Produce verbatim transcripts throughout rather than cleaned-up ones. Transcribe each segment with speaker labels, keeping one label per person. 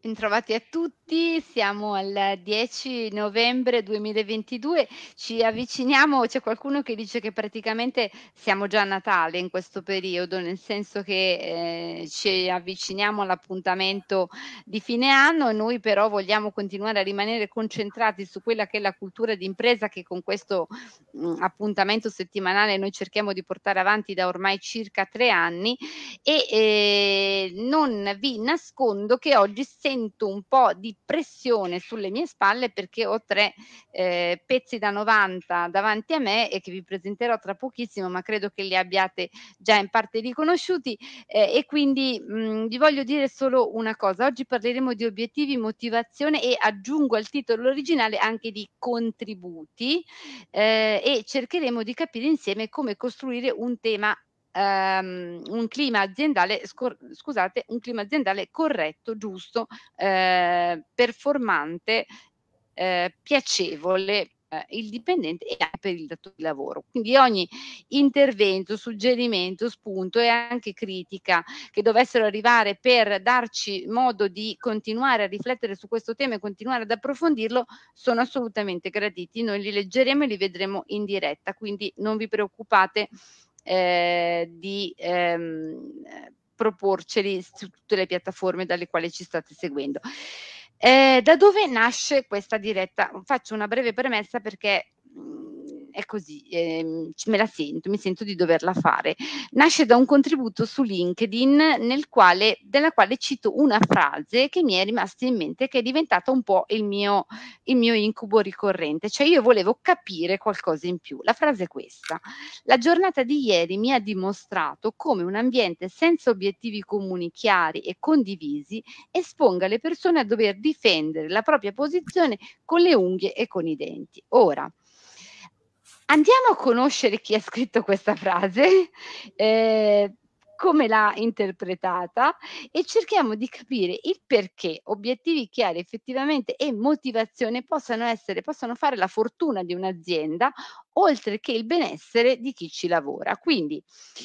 Speaker 1: Bentrovati a tutti, siamo al dieci novembre duemilaventidue, ci avviciniamo c'è qualcuno che dice che praticamente siamo già a Natale in questo periodo, nel senso che, ehm, ci avviciniamo all'appuntamento di fine anno, noi però vogliamo continuare a rimanere concentrati su quella che è la cultura d'impresa che con questo, mhmm, appuntamento settimanale noi cerchiamo di portare avanti da ormai circa tre anni e, ehm, non vi nascondo che oggi sento un po' di pressione sulle mie spalle perché ho tre, ehm, pezzi da novanta davanti a me e che vi presenterò tra pochissimo, ma credo che li abbiate già in parte riconosciuti, ehm, e quindi, mhmm, vi voglio dire solo una cosa: oggi parleremo di obiettivi, motivazione e aggiungo al titolo originale anche di contributi, ehm, e cercheremo di capire insieme come costruire un tema ehm, un clima aziendale scor scusate, un clima aziendale corretto, giusto, ehm, performante, ehm, piacevole, ehm, il dipendente e anche per il datore di lavoro. Quindi ogni intervento, suggerimento, spunto e anche critica che dovessero arrivare per darci modo di continuare a riflettere su questo tema e continuare ad approfondirlo, sono assolutamente graditi. Noi li leggeremo e li vedremo in diretta, quindi non vi preoccupate, ehm, di, ehm, ehm, proporceli su tutte le piattaforme dalle quali ci state seguendo. Ehm, da dove nasce questa diretta? Faccio una breve premessa perché, mhmm, è così, ehm, c me la sento, mi sento di doverla fare. Nasce da un contributo su LinkedIn nel quale della quale cito una frase che mi è rimasta in mente, che è diventata un po' il mio il mio incubo ricorrente, cioè io volevo capire qualcosa in più. La frase è questa: "La giornata di ieri mi ha dimostrato come un ambiente senza obiettivi comuni chiari e condivisi esponga le persone a dover difendere la propria posizione con le unghie e con i denti." Ora, andiamo a conoscere chi ha scritto questa frase, ehm, come l'ha interpretata e cerchiamo di capire il perché obiettivi chiari effettivamente e motivazione possano essere possano fare la fortuna di un'azienda, oltre che il benessere di chi ci lavora. Quindi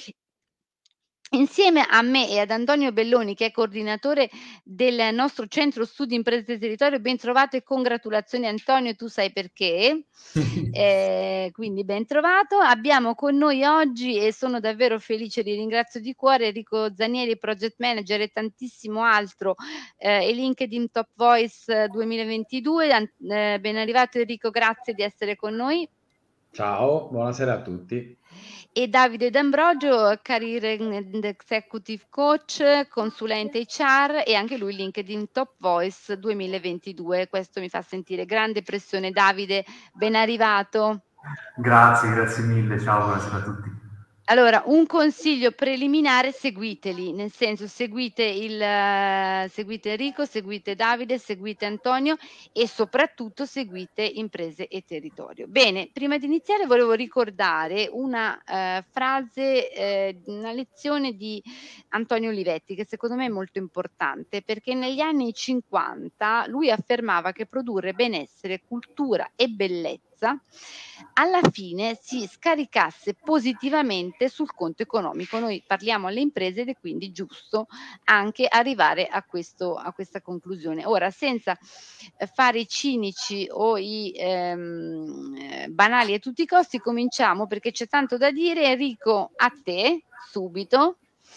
Speaker 1: insieme a me e ad Antonio Belloni, che è coordinatore del nostro centro studi imprese e territorio, ben trovato e congratulazioni Antonio, tu sai perché. Ehm, quindi ben trovato. Abbiamo con noi oggi, e sono davvero felice, li ringrazio di cuore, Enrico Zanieri, project manager e tantissimo altro, ehm, e LinkedIn Top Voice duemilaventidue. An ehm, ben arrivato Enrico, grazie di essere con noi.
Speaker 2: Ciao, buonasera a tutti.
Speaker 1: E Davide D'Ambrogio, Career and Executive Coach, consulente H R e anche lui LinkedIn Top Voice duemilaventidue. Questo mi fa sentire grande pressione. Davide, ben arrivato.
Speaker 3: Grazie, grazie mille. Ciao, buonasera a tutti.
Speaker 1: Allora, un consiglio preliminare: seguiteli, nel senso seguite il seguite Enrico, seguite Davide, seguite Antonio e soprattutto seguite Imprese e Territorio. Bene, prima di iniziare volevo ricordare una, ehm, frase, ehm, una lezione di Antonio Olivetti che secondo me è molto importante, perché negli anni 'cinquanta lui affermava che produrre benessere, cultura e bellezza alla fine si scaricasse positivamente sul conto economico. Noi parliamo alle imprese ed è quindi giusto anche arrivare a questo a questa conclusione. Ora, senza, ehm, fare i cinici o i, ehm, ehm, banali a tutti i costi, cominciamo perché c'è tanto da dire. Enrico, a te, subito.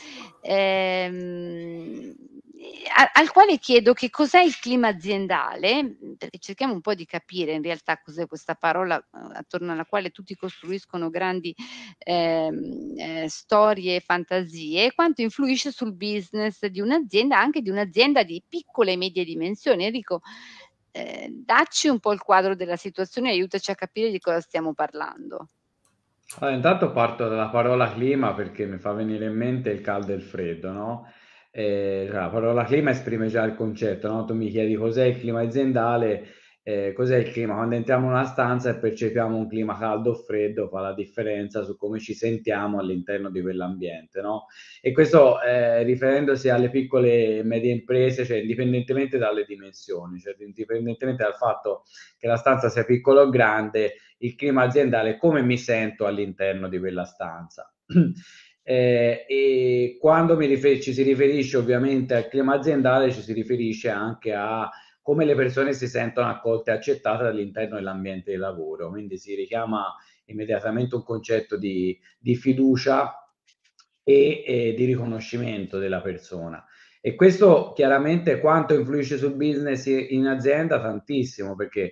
Speaker 1: Ehm, a al quale chiedo che cos'è il clima aziendale, mhmm, perché cerchiamo un po' di capire in realtà cos'è questa parola, uhm, attorno alla quale tutti costruiscono grandi, ehm, ehm, storie e fantasie, e quanto influisce sul business di un'azienda, anche di un'azienda di piccole e medie dimensioni. Enrico, ehm, dacci un po' il quadro della situazione e aiutaci a capire di cosa stiamo parlando.
Speaker 2: Allora, intanto parto dalla parola clima perché mi fa venire in mente il caldo e il freddo, no? Ehm, cioè la parola clima esprime già il concetto, no? Tu mi chiedi cos'è il clima aziendale, ehm, cos'è il clima? Quando entriamo in una stanza e percepiamo un clima caldo o freddo, fa la differenza su come ci sentiamo all'interno di quell'ambiente, no? E questo, ehm, riferendosi alle piccole e medie imprese, cioè indipendentemente dalle dimensioni, cioè indipendentemente dal fatto che la stanza sia piccola o grande, il clima aziendale, come mi sento all'interno di quella stanza. Eh, e quando mi rifer- ci si riferisce ovviamente al clima aziendale, ci si riferisce anche a come le persone si sentono accolte e accettate all'interno dell'ambiente di lavoro. Quindi si richiama immediatamente un concetto di, di fiducia e, e di riconoscimento della persona. E questo chiaramente quanto influisce sul business in azienda? Tantissimo, perché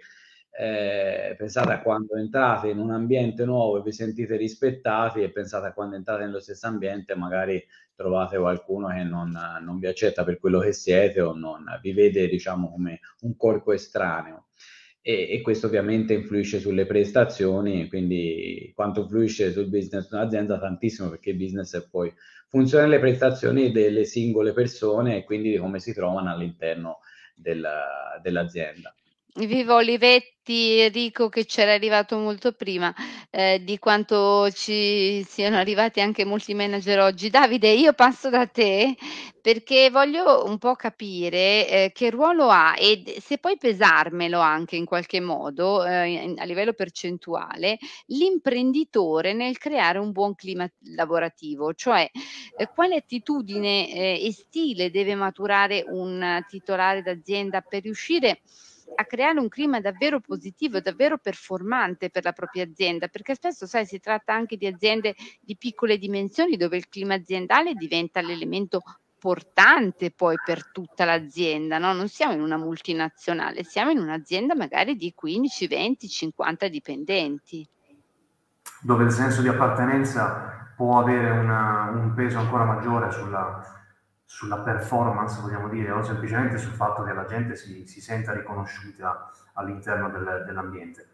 Speaker 2: eh, pensate a quando entrate in un ambiente nuovo e vi sentite rispettati, e pensate a quando entrate nello stesso ambiente e magari trovate qualcuno che non, non vi accetta per quello che siete o non vi vede, diciamo, come un corpo estraneo. E, e questo ovviamente influisce sulle prestazioni, quindi quanto influisce sul business di un'azienda? Tantissimo, perché il business è poi funziona le prestazioni delle singole persone e quindi di come si trovano all'interno del, dell'azienda.
Speaker 1: Viva Olivetti, Enrico che c'era arrivato molto prima, ehm, di quanto ci siano arrivati anche molti manager oggi. Davide, io passo da te perché voglio un po' capire, ehm, che ruolo ha ed se puoi pesarmelo anche in qualche modo, ehm, in a livello percentuale, l'imprenditore nel creare un buon clima lavorativo. Cioè, ehm, quale attitudine, ehm, e stile deve maturare un titolare d'azienda per riuscire a creare un clima davvero positivo e davvero performante per la propria azienda, perché spesso, sai, si tratta anche di aziende di piccole dimensioni dove il clima aziendale diventa l'elemento portante poi per tutta l'azienda, no, non siamo in una multinazionale, siamo in un'azienda magari di quindici, venti, cinquanta dipendenti.
Speaker 3: Dove il senso di appartenenza può avere una- un peso ancora maggiore sulla, sulla performance, vogliamo dire, o semplicemente sul fatto che la gente si, si senta riconosciuta all'interno del- dell'ambiente.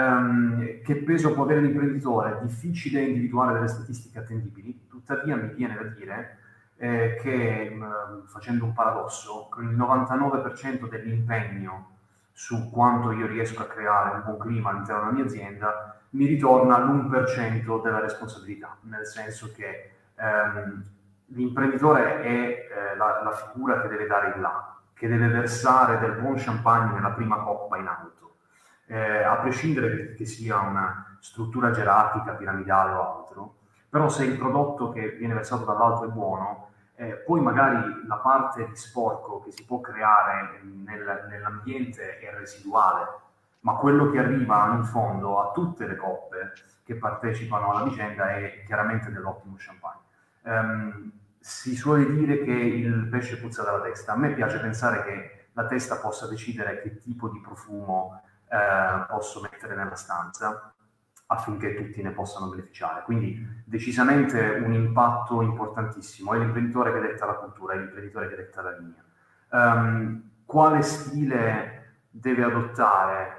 Speaker 3: Ehm, che peso può avere l'imprenditore? È difficile individuare delle statistiche attendibili, tuttavia mi viene da dire eh, che, mh, facendo un paradosso, con il novantanove per cento dell'impegno su quanto io riesco a creare un buon clima all'interno della mia azienda, mi ritorna l'uno per cento della responsabilità, nel senso che ehm, l'imprenditore è eh, la, la figura che deve dare il là, che deve versare del buon champagne nella prima coppa in auto, eh, a prescindere che, che sia una struttura gerarchica, piramidale o altro, però se il prodotto che viene versato dall'alto è buono, eh, poi magari la parte di sporco che si può creare nel, nell'ambiente è residuale, ma quello che arriva in fondo a tutte le coppe che partecipano alla vicenda è chiaramente dell'ottimo champagne. Um, si suole dire che il pesce puzza dalla testa. A me piace pensare che la testa possa decidere che tipo di profumo eh, posso mettere nella stanza affinché tutti ne possano beneficiare. Quindi decisamente un impatto importantissimo. È l'imprenditore che detta la cultura, è l'imprenditore che detta la linea. Um, quale stile deve adottare?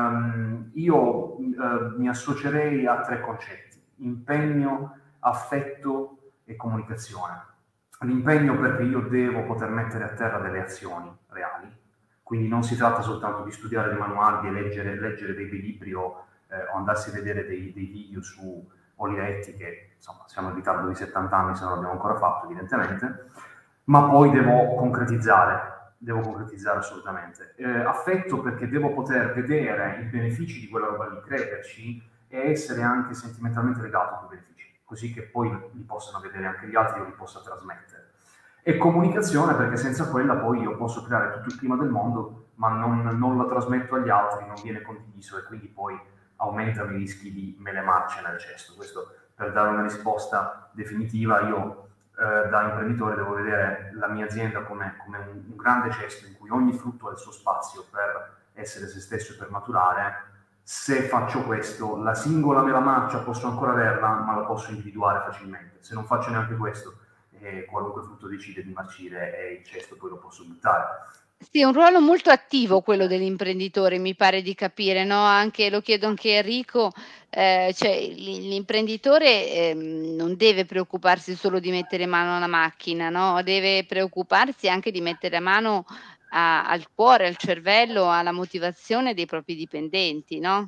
Speaker 3: Um, io uh, mi associerei a tre concetti: impegno, affetto e comunicazione. L'impegno perché io devo poter mettere a terra delle azioni reali, quindi non si tratta soltanto di studiare dei manuali, di leggere, leggere dei libri o, eh, o andarsi a vedere dei, dei video su Olivetti, che insomma siamo in ritardo di settanta anni se non l'abbiamo ancora fatto evidentemente, ma poi devo concretizzare, devo concretizzare assolutamente. Eh, affetto perché devo poter vedere i benefici di quella roba lì, crederci e essere anche sentimentalmente legato a quei benefici, così che poi li possano vedere anche gli altri o li possa trasmettere. E comunicazione perché senza quella poi io posso creare tutto il clima del mondo, ma non, non lo trasmetto agli altri, non viene condiviso e quindi poi aumentano i rischi di mele marce nel cesto. Questo per dare una risposta definitiva. Io eh, da imprenditore devo vedere la mia azienda come, come un, un grande cesto in cui ogni frutto ha il suo spazio per essere se stesso e per maturare. Se faccio questo, la singola mela marcia posso ancora averla, ma la posso individuare facilmente. Se non faccio neanche questo, eh, qualunque frutto decide di marcire e il cesto poi lo posso buttare.
Speaker 1: Sì, è un ruolo molto attivo quello dell'imprenditore, mi pare di capire, no, anche lo chiedo anche a Enrico, ehm, cioè l'i l'imprenditore, ehm, non deve preoccuparsi solo di mettere mano alla macchina, no, deve preoccuparsi anche di mettere mano a al cuore, al cervello, alla motivazione dei propri dipendenti, no?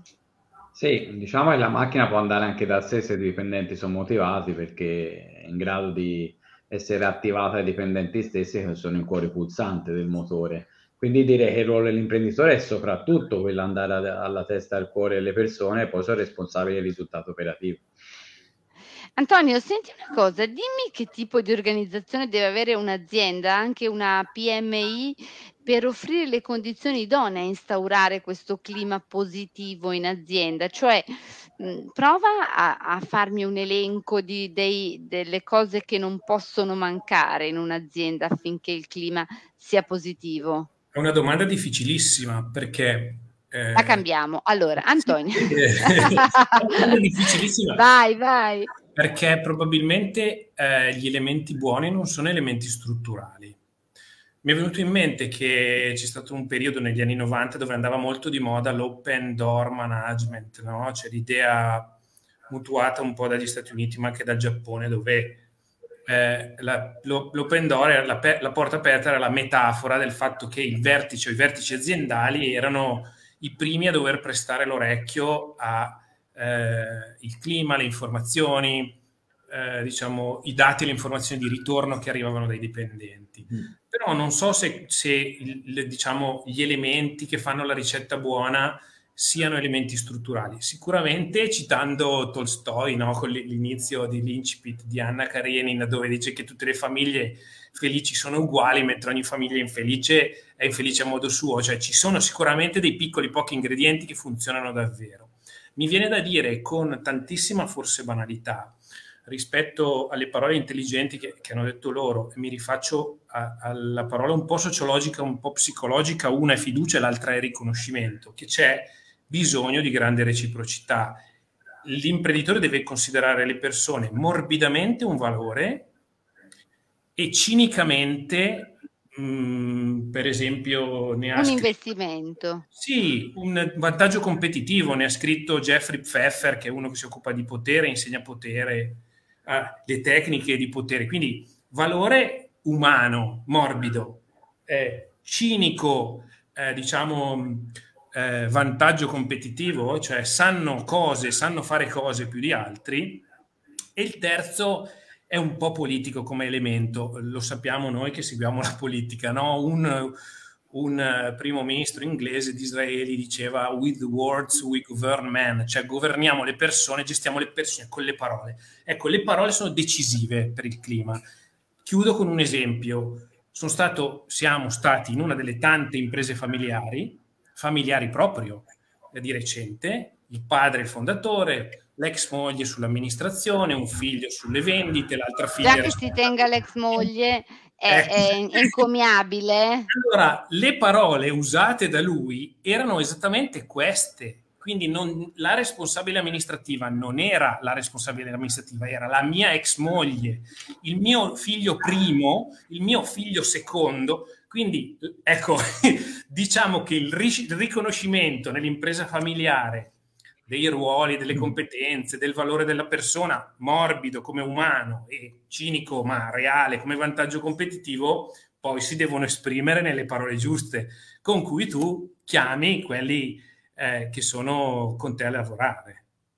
Speaker 2: Sì, diciamo che la macchina può andare anche da sé se i dipendenti sono motivati, perché è in grado di essere attivata dai dipendenti stessi che sono il cuore pulsante del motore. Quindi direi che il ruolo dell'imprenditore è soprattutto quello di andare alla testa e al cuore delle persone e poi sono responsabili del risultato operativo.
Speaker 1: Antonio, senti una cosa, dimmi che tipo di organizzazione deve avere un'azienda, anche una P M I, per offrire le condizioni idonee a instaurare questo clima positivo in azienda. Cioè, mhmm, prova a a farmi un elenco di dei delle cose che non possono mancare in un'azienda affinché il clima sia positivo.
Speaker 4: È una domanda difficilissima perché
Speaker 1: La
Speaker 4: eh,
Speaker 1: cambiamo. Allora,
Speaker 4: sì,
Speaker 1: Antonio.
Speaker 4: è una domanda difficilissima
Speaker 1: Vai, vai.
Speaker 4: perché probabilmente eh, gli elementi buoni non sono elementi strutturali. Mi è venuto in mente che c'è stato un periodo negli anni novanta dove andava molto di moda l'open door management, no? C'è l'idea mutuata un po' dagli Stati Uniti ma anche dal Giappone, dove eh, la, lo, l'open door, era la, la porta aperta, era la metafora del fatto che il vertice o i vertici aziendali erano i primi a dover prestare l'orecchio a eh, il clima, le informazioni, eh, diciamo, i dati e le informazioni di ritorno che arrivavano dai dipendenti. Mm. Però non so se, se il, diciamo, gli elementi che fanno la ricetta buona siano elementi strutturali. Sicuramente, citando Tolstoi, no, con l'inizio di L'incipit di Anna Karenina, dove dice che tutte le famiglie felici sono uguali, mentre ogni famiglia infelice è infelice a modo suo. Cioè ci sono sicuramente dei piccoli pochi ingredienti che funzionano davvero. Mi viene da dire con tantissima forse banalità rispetto alle parole intelligenti che, che hanno detto loro, e mi rifaccio a, alla parola un po' sociologica, un po' psicologica, una è fiducia e l'altra è riconoscimento, che c'è bisogno di grande reciprocità. L'imprenditore deve considerare le persone morbidamente un valore e cinicamente, mh, per esempio, ne ha
Speaker 1: un
Speaker 4: scritto,
Speaker 1: investimento.
Speaker 4: Sì, un vantaggio competitivo. Ne ha scritto Jeffrey Pfeffer, che è uno che si occupa di potere, insegna potere, eh, le tecniche di potere. Quindi valore umano, morbido, eh, cinico, eh, diciamo, eh, vantaggio competitivo, cioè sanno cose, sanno fare cose più di altri. E il terzo è un po' politico come elemento, lo sappiamo noi che seguiamo la politica, no? Un, un primo ministro inglese di Israele diceva with words we govern men, cioè governiamo le persone, gestiamo le persone con le parole. Ecco, le parole sono decisive per il clima. Chiudo con un esempio. Sono stato, siamo stati in una delle tante imprese familiari, familiari proprio di recente, il padre il fondatore, l'ex moglie sull'amministrazione, un figlio sulle vendite, l'altra figlia...
Speaker 1: Già che si tenga l'ex moglie è, è encomiabile.
Speaker 4: Allora, le parole usate da lui erano esattamente queste. Quindi non, la responsabile amministrativa non era la responsabile amministrativa, era la mia ex moglie, il mio figlio primo, il mio figlio secondo. Quindi, ecco, diciamo che il riconoscimento nell'impresa familiare dei ruoli, delle competenze, del valore della persona, morbido come umano e cinico ma reale come vantaggio competitivo, poi si devono esprimere nelle parole giuste con cui tu chiami quelli eh, che sono con te a lavorare.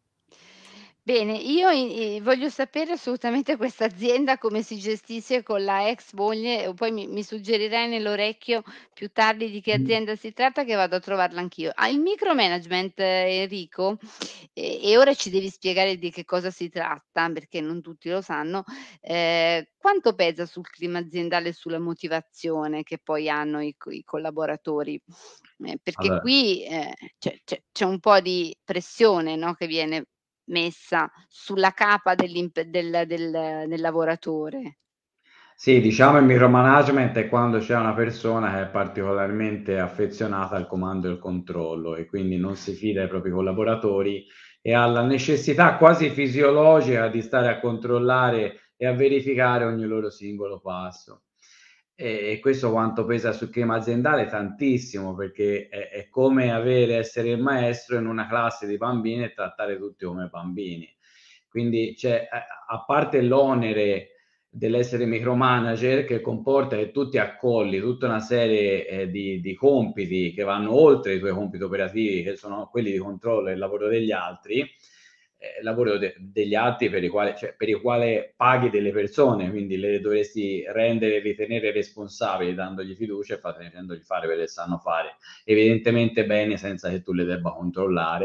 Speaker 1: Bene, io i voglio sapere assolutamente questa azienda come si gestisce con la ex moglie, o poi mi mi suggerirai nell'orecchio più tardi di che azienda si tratta, che vado a trovarla anch'io. Ah, il micromanagement, Enrico, e e ora ci devi spiegare di che cosa si tratta, perché non tutti lo sanno, ehm, quanto pesa sul clima aziendale e sulla motivazione che poi hanno i co i collaboratori? Ehm, perché
Speaker 2: Allora,
Speaker 1: qui, ehm, c'è c'è c'è un po' di pressione, no, che viene messa sulla capa dell'imp del del del lavoratore.
Speaker 2: sì, diciamo il micromanagement è quando c'è una persona che è particolarmente affezionata al comando e al controllo e quindi non si fida ai propri collaboratori e ha la necessità quasi fisiologica di stare a controllare e a verificare ogni loro singolo passo. E, e questo quanto pesa sul clima aziendale? Tantissimo, perché è, è come avere, essere il maestro in una classe di bambini e trattare tutti come bambini. Quindi c'è, a parte l'onere dell'essere micromanager, che comporta che tu ti accolli tutta una serie eh, di, di compiti che vanno oltre i tuoi compiti operativi, che sono quelli di controllo del lavoro degli altri, eh, lavoro de- degli altri per i quali, cioè, per i quali paghi delle persone, quindi le dovresti rendere, ritenere responsabili dandogli fiducia e facendogli fare quello che sanno fare, evidentemente bene senza che tu le debba controllare.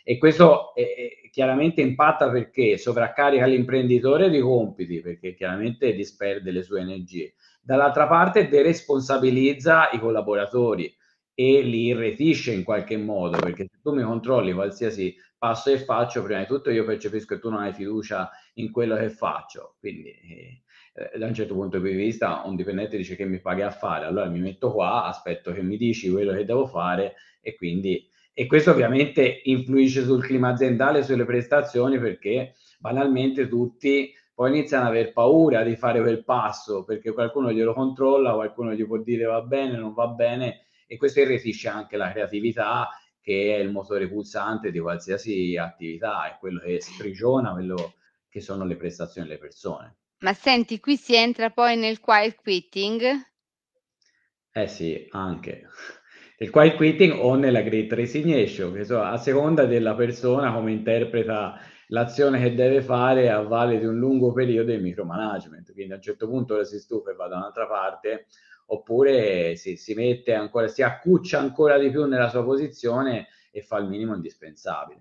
Speaker 2: E questo è, è, chiaramente impatta perché sovraccarica l'imprenditore di compiti, perché chiaramente disperde le sue energie. Dall'altra parte deresponsabilizza i collaboratori e li irretisce in qualche modo, perché se tu mi controlli qualsiasi passo che faccio, prima di tutto io percepisco che tu non hai fiducia in quello che faccio, quindi eh, da un certo punto di vista un dipendente dice che mi paghi a fare, allora mi metto qua, aspetto che mi dici quello che devo fare e quindi e questo ovviamente influisce sul clima aziendale, sulle prestazioni, perché banalmente tutti poi iniziano ad aver paura di fare quel passo, perché qualcuno glielo controlla, qualcuno gli può dire va bene, non va bene, e questo irretisce anche la creatività, che è il motore pulsante di qualsiasi attività, è quello che sprigiona quello che sono le prestazioni delle persone.
Speaker 1: Ma senti, qui si entra poi nel quiet quitting?
Speaker 2: Eh sì, anche. Il quiet quitting o nella great resignation, che so, a seconda della persona come interpreta l'azione che deve fare a valle di un lungo periodo di micromanagement, quindi a un certo punto si stufa e va da un'altra parte, oppure si, si mette ancora, si accuccia ancora di più nella sua posizione e fa il minimo indispensabile.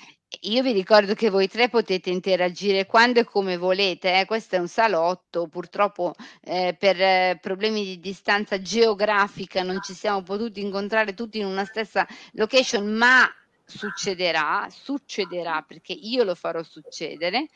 Speaker 1: Io vi ricordo che voi tre potete interagire quando e come volete, eh, questo è un salotto, purtroppo eh, per eh, problemi di distanza geografica non ci siamo potuti incontrare tutti in una stessa location, ma succederà, succederà perché io lo farò succedere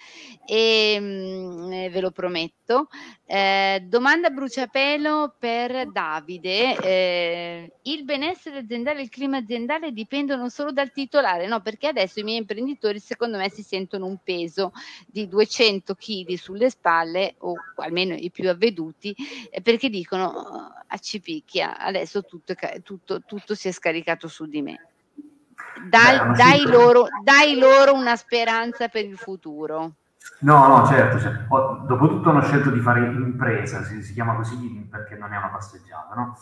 Speaker 1: e mh, eh, ve lo prometto. Eh, domanda a bruciapelo per Davide. Eh, il benessere aziendale e il clima aziendale dipendono solo dal titolare? No, perché adesso i miei imprenditori secondo me si sentono un peso di duecento chili sulle spalle, o almeno i più avveduti, eh, perché dicono oh, accipicchia, adesso tutto, tutto, tutto si è scaricato su di me. Dai,
Speaker 3: Beh,
Speaker 1: dai, loro, dai loro una speranza per il futuro.
Speaker 3: No, no, certo, certo. Dopotutto hanno scelto di fare impresa, si, si chiama così perché non è una passeggiata, no?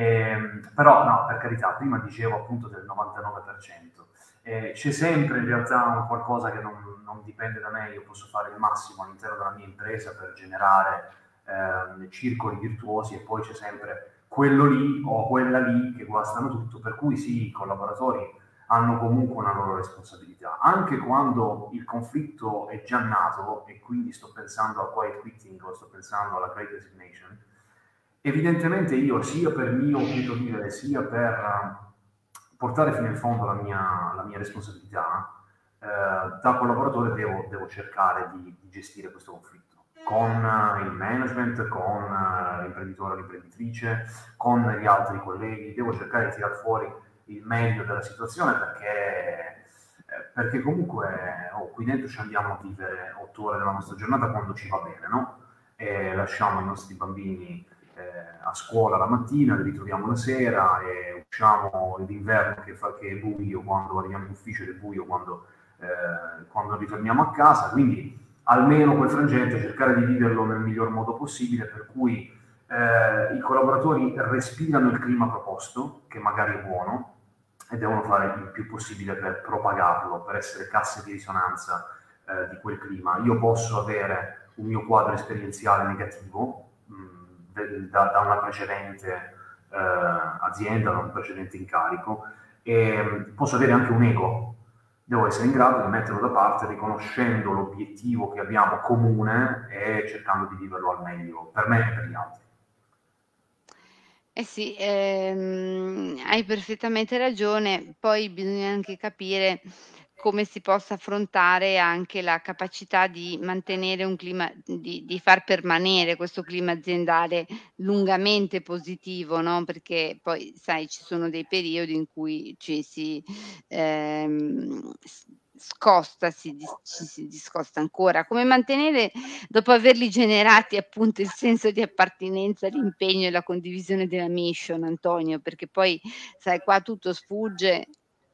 Speaker 3: E, però, no, per carità, prima dicevo appunto del novantanove per cento. Eh, c'è sempre in realtà un qualcosa che non, non dipende da me, io posso fare il massimo all'interno della mia impresa per generare eh, circoli virtuosi e poi c'è sempre quello lì o quella lì che guastano tutto, per cui sì, i collaboratori hanno comunque una loro responsabilità, anche quando il conflitto è già nato, e quindi sto pensando al quiet quitting o sto pensando alla great resignation. Evidentemente io, sia per mio quieto vivere, sia per portare fino in fondo la mia, la mia responsabilità, eh, da collaboratore devo, devo cercare di, di gestire questo conflitto con il management, con l'imprenditore o l'imprenditrice, con gli altri colleghi, devo cercare di tirare fuori il meglio della situazione, perché, perché comunque oh, qui dentro ci andiamo a vivere otto ore della nostra giornata quando ci va bene, no? E lasciamo i nostri bambini eh, a scuola la mattina, li ritroviamo la sera e usciamo d'inverno che, fa, che è buio quando arriviamo in ufficio, ed è buio quando, eh, quando ritorniamo a casa, quindi almeno quel frangente cercare di viverlo nel miglior modo possibile, per cui eh, i collaboratori respirano il clima proposto, che magari è buono, e devono fare il più possibile per propagarlo, per essere casse di risonanza eh, di quel clima. Io posso avere un mio quadro esperienziale negativo mh, da, da una precedente eh, azienda, da un precedente incarico, e mh, posso avere anche un ego. Devo essere in grado di metterlo da parte, riconoscendo l'obiettivo che abbiamo comune e cercando di viverlo al meglio per me e per gli altri.
Speaker 1: Eh sì, ehm, hai perfettamente ragione. Poi bisogna anche capire come si possa affrontare anche la capacità di mantenere un clima di di far permanere questo clima aziendale lungamente positivo, no, perché poi sai ci sono dei periodi in cui ci si, ehm, s scosta, si dis ci si discosta ancora. Come mantenere, dopo averli generati, appunto, il senso di appartenenza, l'impegno e la condivisione della mission, Antonio, perché poi sai qua tutto sfugge.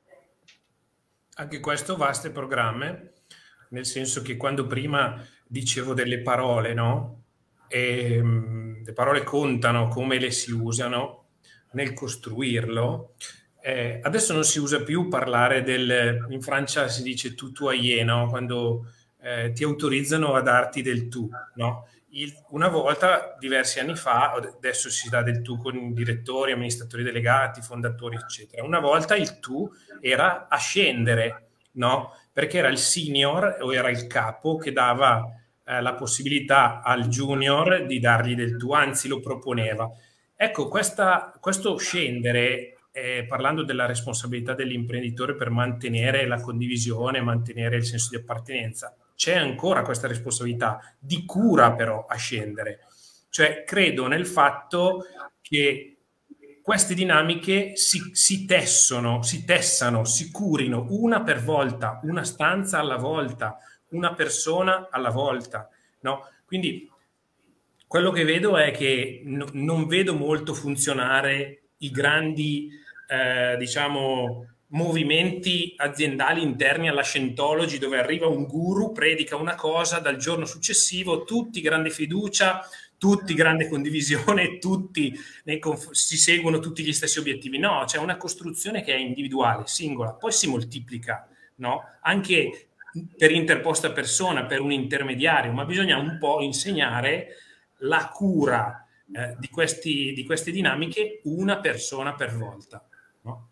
Speaker 4: Anche questo vaste programme, nel senso che quando prima dicevo delle parole, no? E, mh, le parole contano, come le si usano nel costruirlo. Eh, adesso non si usa più parlare del, in Francia si dice tu tuoyer, no? Quando eh, ti autorizzano a darti del tu, no? Il, una volta, diversi anni fa, adesso si dà del tu con direttori, amministratori delegati, fondatori, eccetera. Una volta il tu era ascendere, no? Perché era il senior o era il capo che dava eh, la possibilità al junior di dargli del tu, anzi lo proponeva. Ecco, questa, questo scendere, eh, parlando della responsabilità dell'imprenditore per mantenere la condivisione, mantenere il senso di appartenenza, c'è ancora questa responsabilità di cura però a scendere. Cioè credo nel fatto che queste dinamiche si, si tessono, si tessano, si curino una per volta, una stanza alla volta, una persona alla volta, no? Quindi quello che vedo è che no, non vedo molto funzionare i grandi, eh, diciamo, movimenti aziendali interni alla Scientology, dove arriva un guru, predica una cosa, dal giorno successivo tutti grande fiducia, tutti grande condivisione, tutti si seguono tutti gli stessi obiettivi. No, c'è una costruzione che è individuale, singola, poi si moltiplica, no? Anche per interposta persona, per un intermediario, ma bisogna un po' insegnare la cura eh, di, questi, di queste dinamiche una persona per volta, no?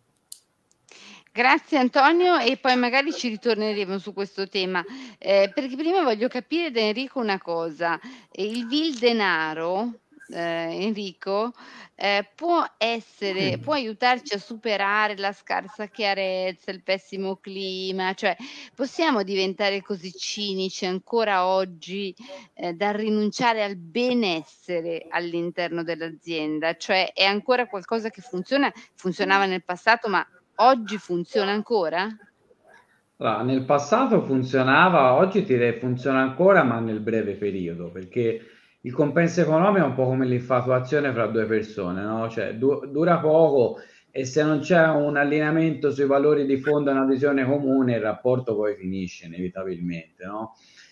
Speaker 1: Grazie Antonio, e poi magari ci ritorneremo su questo tema, eh, perché prima voglio capire da Enrico una cosa. Il vil denaro, eh, Enrico, eh, può essere, può aiutarci a superare la scarsa chiarezza, il pessimo clima, cioè possiamo diventare così cinici ancora oggi eh, da rinunciare al benessere all'interno dell'azienda? Cioè è ancora qualcosa che funziona, funzionava nel passato, ma oggi funziona ancora?
Speaker 2: Allora, nel passato funzionava, oggi ti direi funziona ancora, ma nel breve periodo, perché il compenso economico è un po' come l'infatuazione fra due persone, no? Cioè du- dura poco, e se non c'è un allineamento sui valori di fondo e una visione comune, il rapporto poi finisce inevitabilmente, no?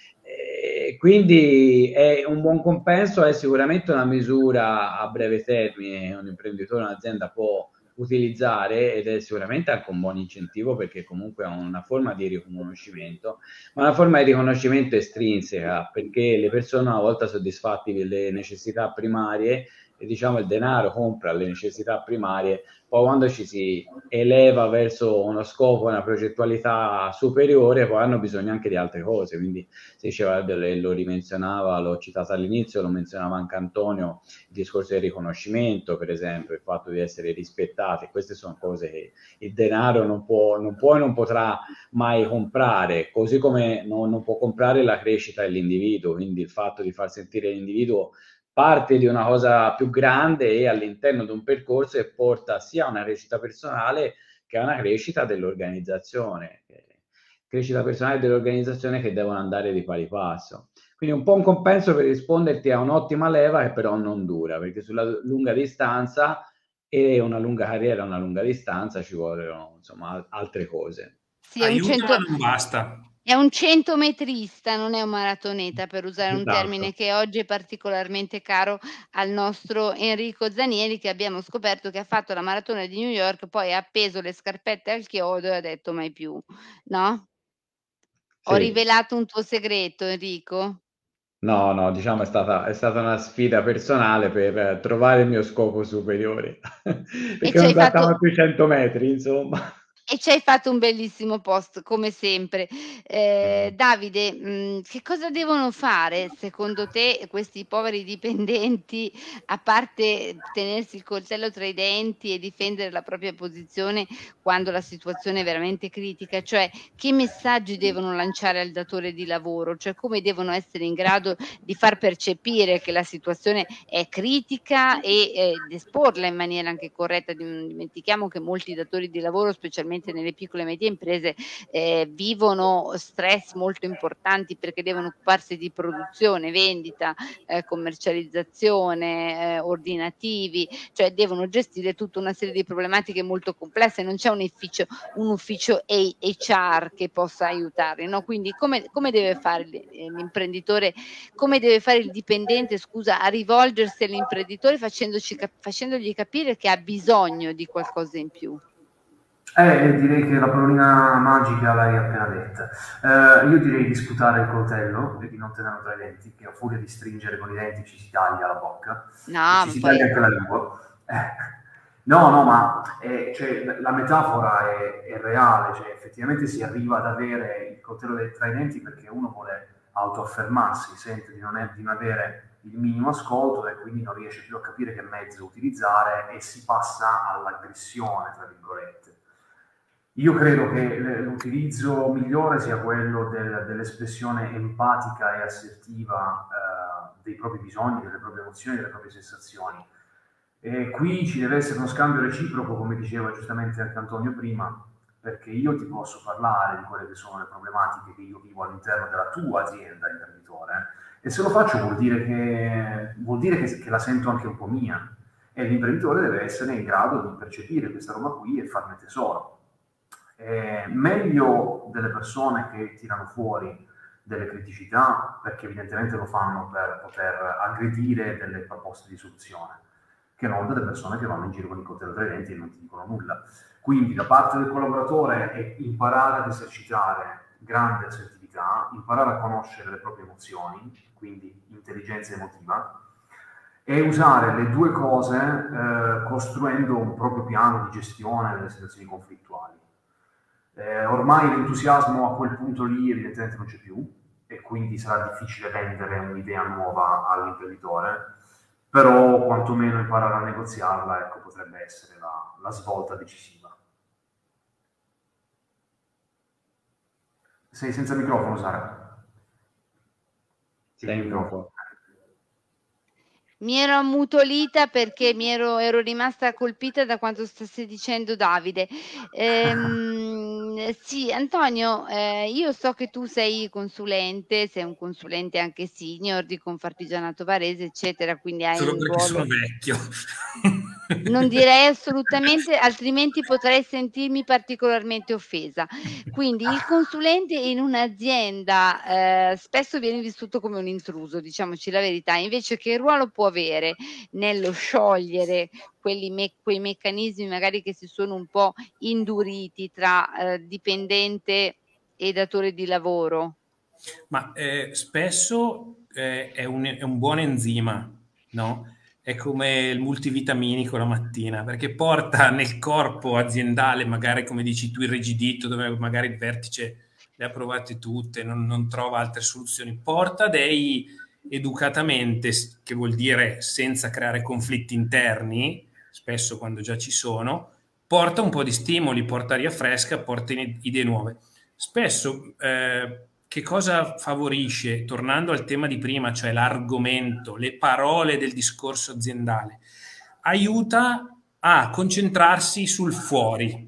Speaker 2: E quindi è un buon compenso, è sicuramente una misura a breve termine, un imprenditore, un'azienda può utilizzare, ed è sicuramente anche un buon incentivo, perché comunque è una forma di riconoscimento, ma una forma di riconoscimento estrinseca, perché le persone, una volta soddisfatti delle necessità primarie, e diciamo il denaro compra le necessità primarie, poi quando ci si eleva verso uno scopo, una progettualità superiore, poi hanno bisogno anche di altre cose. Quindi si diceva, lo rimenzionava, l'ho citato all'inizio, lo menzionava anche Antonio, il discorso del riconoscimento, per esempio, il fatto di essere rispettati. Queste sono cose che il denaro non può, non può e non potrà mai comprare, così come non, non può comprare la crescita dell'individuo. Quindi il fatto di far sentire l'individuo parte di una cosa più grande e all'interno di un percorso che porta sia a una crescita personale che a una crescita dell'organizzazione, crescita personale dell'organizzazione che devono andare di pari passo. Quindi un po' un compenso per risponderti a un'ottima leva, che però non dura, perché sulla lunga distanza, e una lunga carriera, una lunga distanza, ci vogliono insomma altre cose.
Speaker 1: Sì, è un
Speaker 4: Aiuta,
Speaker 1: cento...
Speaker 4: ma non basta.
Speaker 1: È un centometrista, non è un maratoneta, per usare un
Speaker 2: Esatto.
Speaker 1: termine che oggi è particolarmente caro al nostro Enrico Zanieri, che abbiamo scoperto che ha fatto la maratona di New York, poi ha appeso le scarpette al chiodo e ha detto mai più, no? Ho
Speaker 2: Sì.
Speaker 1: rivelato un tuo segreto, Enrico?
Speaker 2: No, no, diciamo è stata, è stata una sfida personale per trovare il mio scopo superiore,
Speaker 1: E
Speaker 2: perché
Speaker 1: ci
Speaker 2: non
Speaker 1: hai fatto...
Speaker 2: trattava più cento metri, insomma.
Speaker 1: E ci hai fatto un bellissimo post, come sempre. Ehm, Davide, mhmm, che cosa devono fare secondo te questi poveri dipendenti, a parte tenersi il coltello tra i denti e difendere la propria posizione quando la situazione è veramente critica? Cioè, che messaggi devono lanciare al datore di lavoro? Cioè, come devono essere in grado di far percepire che la situazione è critica e, ehm, di esporla in maniera anche corretta. Non dimentichiamo che molti datori di lavoro, specialmente nelle piccole e medie imprese, eh, vivono stress molto importanti, perché devono occuparsi di produzione, vendita, eh, commercializzazione, eh, ordinativi, cioè devono gestire tutta una serie di problematiche molto complesse. Non c'è un ufficio, un ufficio H R che possa aiutarli, no? Quindi come, come deve fare l'imprenditore, come deve fare il dipendente, scusa, a rivolgersi all'imprenditore facendoci, facendogli capire che ha bisogno di qualcosa in più?
Speaker 3: Eh, direi che la parolina magica l'hai appena detta. Eh, io direi di sputare il coltello e di non tenerlo tra i denti, che a furia di stringere con i denti ci si taglia la bocca,
Speaker 1: no,
Speaker 3: ci si
Speaker 1: poi...
Speaker 3: taglia anche la lingua. Eh, No, no, ma è, cioè, la metafora è, è reale, cioè, effettivamente si arriva ad avere il coltello tra i denti perché uno vuole autoaffermarsi, sente di non, è, di non avere il minimo ascolto e quindi non riesce più a capire che mezzo utilizzare e si passa all'aggressione, tra virgolette. Io credo che l'utilizzo migliore sia quello del, dell'espressione empatica e assertiva eh, dei propri bisogni, delle proprie emozioni, delle proprie sensazioni. E qui ci deve essere uno scambio reciproco, come diceva giustamente anche Antonio prima, perché io ti posso parlare di quelle che sono le problematiche che io vivo all'interno della tua azienda imprenditore, e se lo faccio vuol dire che, vuol dire che, che la sento anche un po' mia, e l'imprenditore deve essere in grado di percepire questa roba qui e farne tesoro. È meglio delle persone che tirano fuori delle criticità, perché evidentemente lo fanno per poter aggredire delle proposte di soluzione, che non delle persone che vanno in giro con il coltello tra i denti e non ti dicono nulla. Quindi da parte del collaboratore è imparare ad esercitare grande assertività, imparare a conoscere le proprie emozioni, quindi intelligenza emotiva, e usare le due cose eh, costruendo un proprio piano di gestione delle situazioni conflittuali. Eh, ormai l'entusiasmo a quel punto lì evidentemente non c'è più e quindi sarà difficile vendere un'idea nuova all'imprenditore, però quantomeno imparare a negoziarla, ecco, potrebbe essere la, la svolta decisiva. Sei senza microfono, Sara?
Speaker 2: Sei in microfono.
Speaker 1: Mi ero ammutolita perché mi ero, ero rimasta colpita da quanto stesse dicendo Davide. Ehm, sì, Antonio, eh, io so che tu sei consulente, sei un consulente anche senior di Confartigianato Varese, eccetera, quindi hai
Speaker 4: Solo
Speaker 1: un
Speaker 4: perché
Speaker 1: ruolo...
Speaker 4: sono vecchio.
Speaker 1: Non direi assolutamente, altrimenti potrei sentirmi particolarmente offesa. Quindi il consulente in un'azienda eh, spesso viene vissuto come un intruso, diciamoci la verità, invece che ruolo può avere nello sciogliere quelli me- quei meccanismi magari che si sono un po' induriti tra eh, dipendente e datore di lavoro?
Speaker 4: Ma eh, spesso eh, è, un, è un buon enzima, no? È come il multivitaminico la mattina, perché porta nel corpo aziendale, magari come dici tu, irrigidito, dove magari il vertice le ha provate tutte, non, non trova altre soluzioni, porta dei educatamente, che vuol dire senza creare conflitti interni, spesso quando già ci sono, porta un po' di stimoli, porta aria fresca, porta idee nuove. Spesso eh, che cosa favorisce, tornando al tema di prima, cioè l'argomento, le parole del discorso aziendale, aiuta a concentrarsi sul fuori,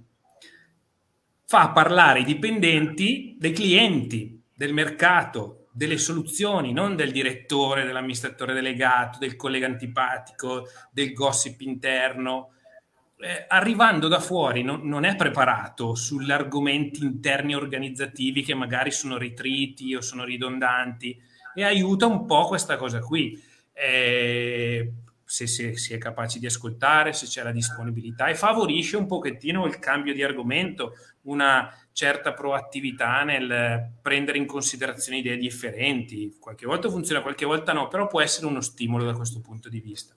Speaker 4: fa parlare i dipendenti dei clienti, del mercato, delle soluzioni, non del direttore, dell'amministratore delegato, del collega antipatico, del gossip interno. Eh, arrivando da fuori non, non è preparato sugli argomenti interni organizzativi che magari sono ritriti o sono ridondanti, e aiuta un po' questa cosa qui. Eh, se, se si è capaci di ascoltare, se c'è la disponibilità, e favorisce un pochettino il cambio di argomento, una certa proattività nel prendere in considerazione idee differenti. Qualche volta funziona, qualche volta no, però può essere uno stimolo da questo punto di vista.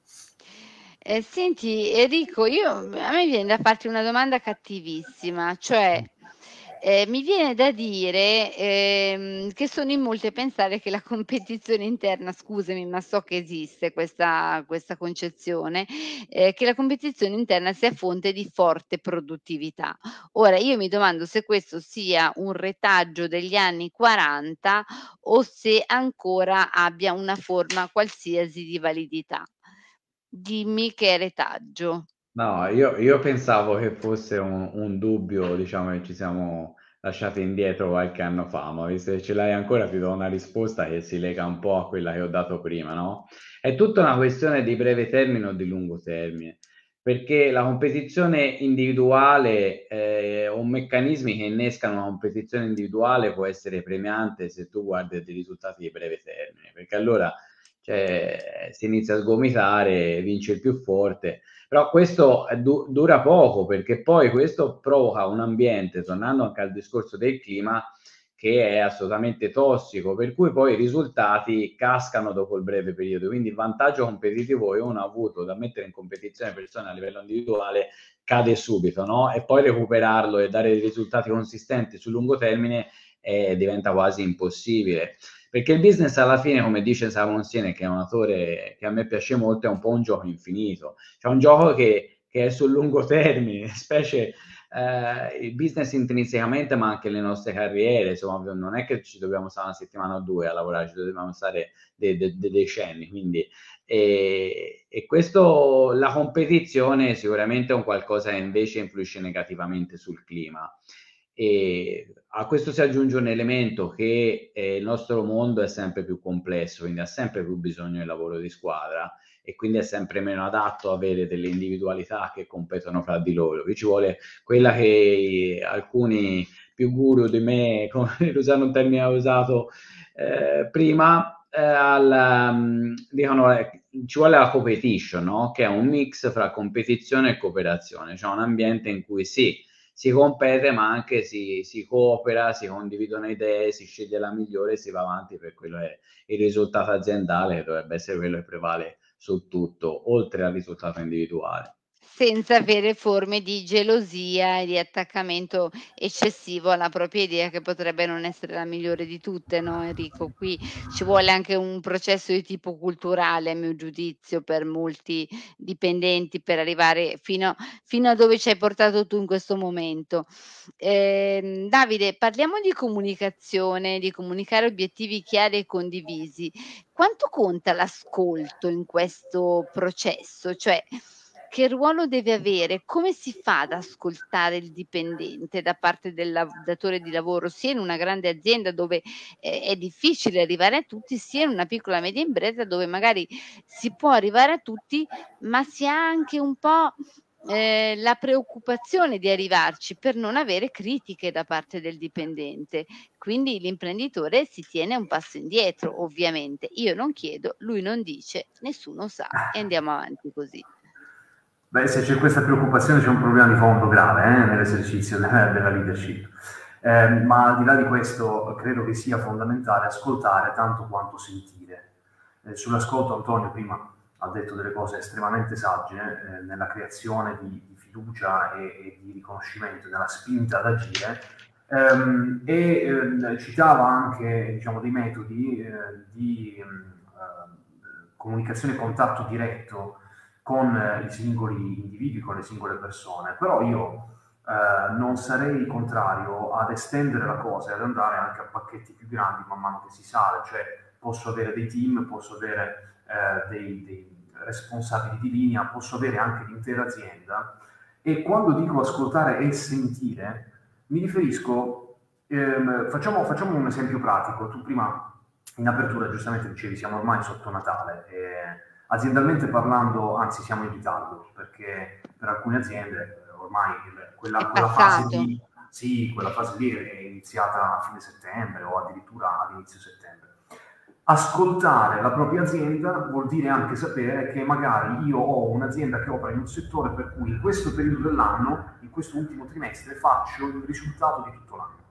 Speaker 1: Eh, senti Enrico, io, a me viene da farti una domanda cattivissima, cioè eh, mi viene da dire ehm, che sono in molti a pensare che la competizione interna, scusami, ma so che esiste questa, questa concezione, eh, che la competizione interna sia fonte di forte produttività. Ora, io mi domando se questo sia un retaggio degli anni quaranta o se ancora abbia una forma qualsiasi di validità. Dimmi che retaggio.
Speaker 2: No, io, io pensavo che fosse un, un dubbio, diciamo, che ci siamo lasciati indietro qualche anno fa, ma visto che ce l'hai ancora, ti do una risposta che si lega un po' a quella che ho dato prima, no? È tutta una questione di breve termine o di lungo termine, perché la competizione individuale eh, o meccanismi che innescano una competizione individuale può essere premiante se tu guardi dei risultati di breve termine, perché allora cioè, si inizia a sgomitare, vince il più forte. Però questo du- dura poco, perché poi questo provoca un ambiente, tornando anche al discorso del clima, che è assolutamente tossico, per cui poi i risultati cascano dopo il breve periodo. Quindi il vantaggio competitivo che uno ha avuto da mettere in competizione persone a livello individuale cade subito, no? E poi recuperarlo e dare risultati consistenti sul lungo termine eh, diventa quasi impossibile. Perché il business alla fine, come dice Simon Sinek, che è un autore che a me piace molto, è un po' un gioco infinito. Cioè un gioco che, che è sul lungo termine, specie eh, il business intrinsecamente, ma anche le nostre carriere. Insomma, non è che ci dobbiamo stare una settimana o due a lavorare, ci dobbiamo stare dei de, de decenni. Quindi, e, e questo, la competizione sicuramente è un qualcosa che invece influisce negativamente sul clima. E a questo si aggiunge un elemento che eh, il nostro mondo è sempre più complesso, quindi ha sempre più bisogno del lavoro di squadra e quindi è sempre meno adatto avere delle individualità che competono fra di loro. Qui ci vuole quella che alcuni più guru di me, come usare un termine usato eh, prima, eh, al, um, dicono eh, ci vuole la competition, no? Che è un mix fra competizione e cooperazione, cioè un ambiente in cui sì, si compete ma anche si, si coopera, si condividono idee, si sceglie la migliore e si va avanti per quello che è il risultato aziendale, che dovrebbe essere quello che prevale su tutto, oltre al risultato individuale.
Speaker 1: Senza avere forme di gelosia e di attaccamento eccessivo alla propria idea, che potrebbe non essere la migliore di tutte, no Enrico? Qui ci vuole anche un processo di tipo culturale, a mio giudizio, per molti dipendenti, per arrivare fino fino a dove ci hai portato tu in questo momento. Ehm, Davide, parliamo di comunicazione, di comunicare obiettivi chiari e condivisi. Quanto conta l'ascolto in questo processo? Cioè, che ruolo deve avere? Come si fa ad ascoltare il dipendente da parte del lav datore di lavoro, sia in una grande azienda dove è è difficile arrivare a tutti, sia in una piccola media impresa dove magari si può arrivare a tutti, ma si ha anche un po', ehm, la preoccupazione di arrivarci per non avere critiche da parte del dipendente. Quindi l'imprenditore si tiene un passo indietro, ovviamente. Io non chiedo, lui non dice, nessuno sa e andiamo avanti così.
Speaker 3: Beh, se c'è questa preoccupazione c'è un problema di fondo grave eh, nell'esercizio della, della leadership. Eh, ma al di là di questo credo che sia fondamentale ascoltare tanto quanto sentire. Eh, sull'ascolto Antonio prima ha detto delle cose estremamente sagge eh, nella creazione di, di fiducia e, e di riconoscimento, nella spinta ad agire, ehm, e eh, citava anche diciamo, dei metodi eh, di eh, comunicazione e contatto diretto con eh, i singoli individui, con le singole persone, però io eh, non sarei contrario ad estendere la cosa e ad andare anche a pacchetti più grandi man mano che si sale, cioè posso avere dei team, posso avere eh, dei, dei responsabili di linea, posso avere anche l'intera azienda e quando dico ascoltare e sentire mi riferisco, ehm, facciamo, facciamo un esempio pratico, tu prima in apertura giustamente dicevi siamo ormai sotto Natale e aziendalmente parlando, anzi siamo in ritardo, perché per alcune aziende ormai quella, quella fase lì, sì, quella fase lì è iniziata a fine settembre o addirittura all'inizio settembre. Ascoltare la propria azienda vuol dire anche sapere che magari io ho un'azienda che opera in un settore per cui in questo periodo dell'anno, in questo ultimo trimestre, faccio il risultato di tutto l'anno.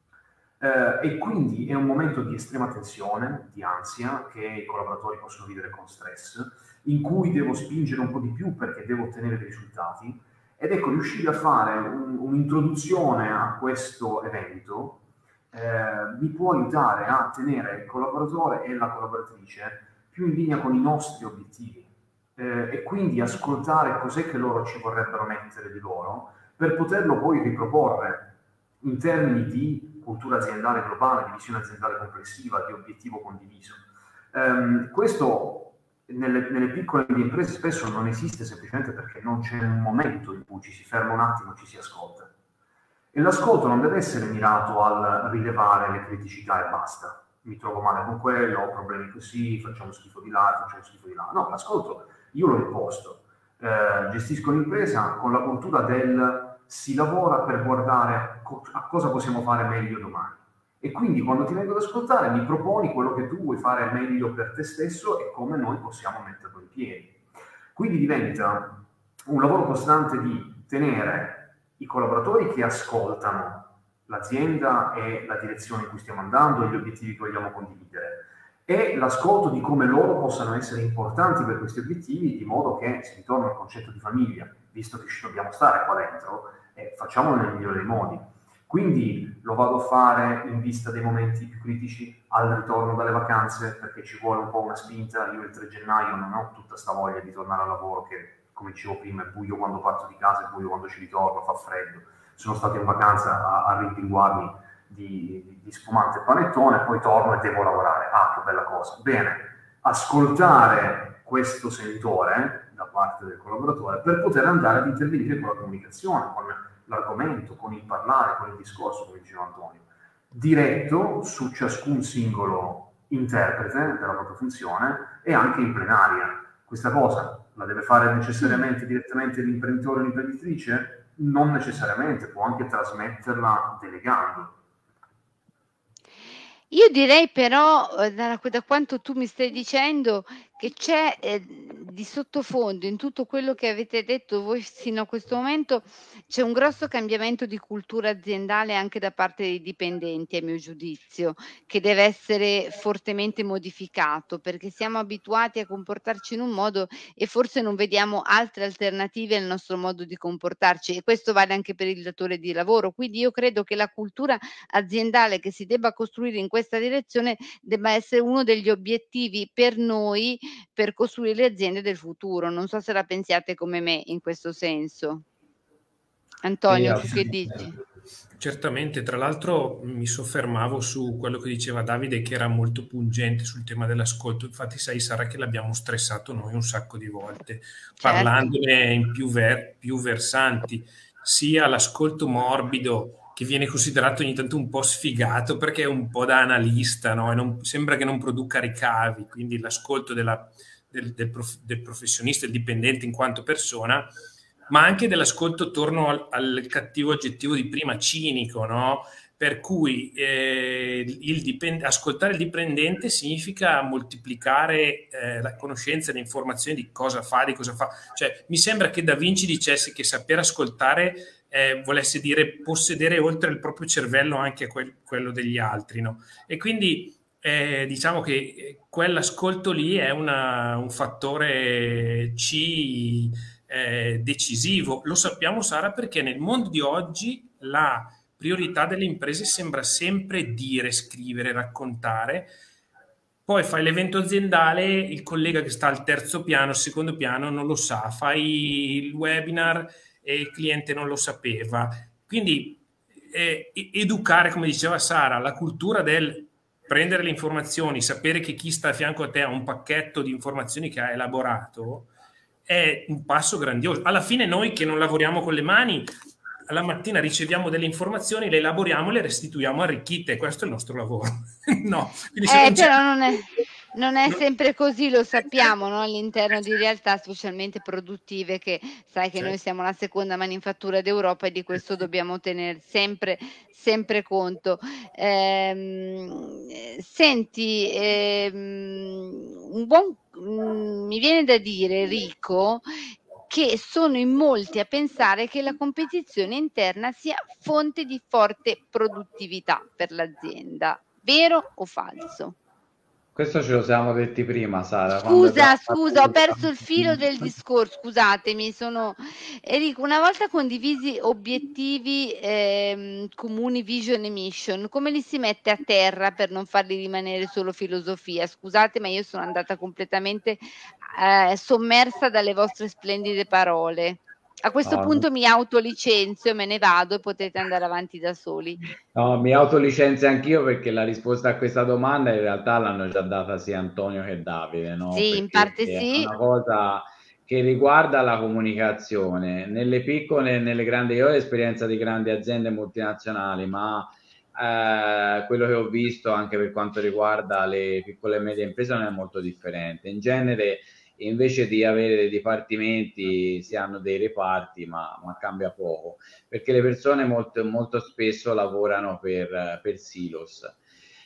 Speaker 3: Eh, e quindi è un momento di estrema tensione, di ansia, che i collaboratori possono vivere con stress, in cui devo spingere un po' di più perché devo ottenere dei risultati. Ed ecco, riuscire a fare un, un'introduzione a questo evento eh, mi può aiutare a tenere il collaboratore e la collaboratrice più in linea con i nostri obiettivi eh, e quindi ascoltare cos'è che loro ci vorrebbero mettere di loro per poterlo poi riproporre in termini di cultura aziendale globale, di visione aziendale complessiva, di obiettivo condiviso. Um, questo nelle, nelle piccole e medie imprese spesso non esiste semplicemente perché non c'è un momento in cui ci si ferma un attimo e ci si ascolta. E l'ascolto non deve essere mirato al rilevare le criticità e basta. Mi trovo male con quello, ho problemi così, facciamo schifo di là, facciamo schifo di là. No, l'ascolto io l'ho imposto. Eh, gestisco l'impresa con la cultura del si lavora per guardare a cosa possiamo fare meglio domani. E quindi quando ti vengo ad ascoltare mi proponi quello che tu vuoi fare meglio per te stesso e come noi possiamo metterlo in piedi. Quindi diventa un lavoro costante di tenere i collaboratori che ascoltano l'azienda e la direzione in cui stiamo andando e gli obiettivi che vogliamo condividere, e l'ascolto di come loro possano essere importanti per questi obiettivi, di modo che si ritorna al concetto di famiglia, visto che ci dobbiamo stare qua dentro, e facciamolo nel migliore dei modi. Quindi lo vado a fare in vista dei momenti più critici, al ritorno dalle vacanze, perché ci vuole un po' una spinta. Io il tre gennaio non ho tutta sta voglia di tornare al lavoro, che come dicevo prima è buio quando parto di casa, è buio quando ci ritorno, fa freddo. Sono stato in vacanza a, a rimpinguarmi di, di spumante e panettone, poi torno e devo lavorare. Ah, che bella cosa. Bene, ascoltare questo sentore da parte del collaboratore per poter andare ad intervenire con la comunicazione, con l'argomento, con il parlare, con il discorso, come diceva Antonio, diretto su ciascun singolo interprete della propria funzione e anche in plenaria. Questa cosa la deve fare necessariamente direttamente l'imprenditore o l'imprenditrice? Non necessariamente, può anche trasmetterla delegando.
Speaker 1: Io direi però, da, da quanto tu mi stai dicendo, che c'è eh, di sottofondo in tutto quello che avete detto voi fino a questo momento, c'è un grosso cambiamento di cultura aziendale anche da parte dei dipendenti, a mio giudizio, che deve essere fortemente modificato, perché siamo abituati a comportarci in un modo e forse non vediamo altre alternative al nostro modo di comportarci, e questo vale anche per il datore di lavoro. Quindi io credo che la cultura aziendale che si debba costruire in questa direzione debba essere uno degli obiettivi per noi, per costruire le aziende del futuro. Non so se la pensiate come me in questo senso. Antonio,
Speaker 2: Sì,
Speaker 1: tu che dici?
Speaker 4: Certamente, tra l'altro mi soffermavo su quello che diceva Davide, che era molto pungente sul tema dell'ascolto. Infatti sai Sara che l'abbiamo stressato noi un sacco di volte,
Speaker 1: Certo.
Speaker 4: parlandone in più, ver- più versanti, sia l'ascolto morbido, che viene considerato ogni tanto un po' sfigato perché è un po' da analista, no? E non, sembra che non produca ricavi, quindi l'ascolto della, del, del, prof, del professionista, il dipendente in quanto persona, ma anche dell'ascolto attorno al, al cattivo aggettivo di prima, cinico, no? Per cui eh, il dipend- ascoltare il dipendente significa moltiplicare eh, la conoscenza e le informazioni di cosa fa, di cosa fa. Cioè, mi sembra che Da Vinci dicesse che saper ascoltare eh, volesse dire possedere oltre il proprio cervello anche quel, quello degli altri, no? E quindi eh, diciamo che quell'ascolto lì è una, un fattore C eh, decisivo. Lo sappiamo, Sara, perché nel mondo di oggi la priorità delle imprese sembra sempre dire, scrivere, raccontare. Poi fai l'evento aziendale, il collega che sta al terzo piano, al secondo piano non lo sa, fai il webinar e il cliente non lo sapeva. Quindi eh, educare, come diceva Sara, la cultura del prendere le informazioni, sapere che chi sta a fianco a te ha un pacchetto di informazioni che ha elaborato, è un passo grandioso. Alla fine noi che non lavoriamo con le mani, alla mattina riceviamo delle informazioni, le elaboriamo e le restituiamo arricchite. Questo è il nostro lavoro. No, quindi se
Speaker 1: Eh,
Speaker 4: non c'è...
Speaker 1: però non è, non è sempre così, lo sappiamo, no? All'interno di realtà specialmente produttive, che sai che
Speaker 4: Certo.
Speaker 1: noi siamo la seconda manifattura d'Europa e di questo dobbiamo tenere sempre, sempre conto. Ehm, senti, ehm, un buon, mh, mi viene da dire, Enrico, che sono in molti a pensare che la competizione interna sia fonte di forte produttività per l'azienda. Vero o falso?
Speaker 2: Questo ce lo siamo detti prima, Sara.
Speaker 1: Scusa, scusa, ho perso il filo del discorso, scusatemi, sono... Enrico, una volta condivisi obiettivi ehm, comuni, vision e mission, come li si mette a terra per non farli rimanere solo filosofia? Scusate, ma io sono andata completamente eh, sommersa dalle vostre splendide parole. A questo
Speaker 2: No,
Speaker 1: punto mi autolicenzio, me ne vado e potete andare avanti da soli.
Speaker 2: No, mi autolicenzio anch'io perché la risposta a questa domanda in realtà l'hanno già data sia Antonio che Davide, no?
Speaker 1: Sì, in
Speaker 2: Perché
Speaker 1: parte
Speaker 2: è
Speaker 1: sì.
Speaker 2: una cosa che riguarda la comunicazione. Nelle piccole e nelle grandi, io ho esperienza di grandi aziende multinazionali, ma eh, quello che ho visto anche per quanto riguarda le piccole e medie imprese non è molto differente. In genere, invece di avere dei dipartimenti, si hanno dei reparti, ma, ma cambia poco, perché le persone molto, molto spesso lavorano per, per silos.